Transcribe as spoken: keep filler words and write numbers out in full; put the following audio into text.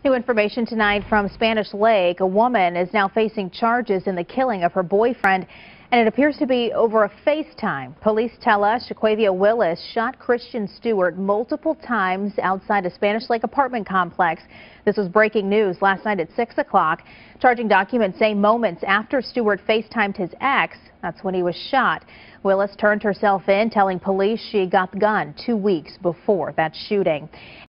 New information tonight from Spanish Lake. A woman is now facing charges in the killing of her boyfriend, and it appears to be over a FaceTime. Police tell us Shaquavia Willis shot Christian Stewart multiple times outside a Spanish Lake apartment complex. This was breaking news last night at six o'clock. Charging documents say moments after Stewart FaceTimed his ex, that's when he was shot. Willis turned herself in, telling police she got the gun two weeks before that shooting.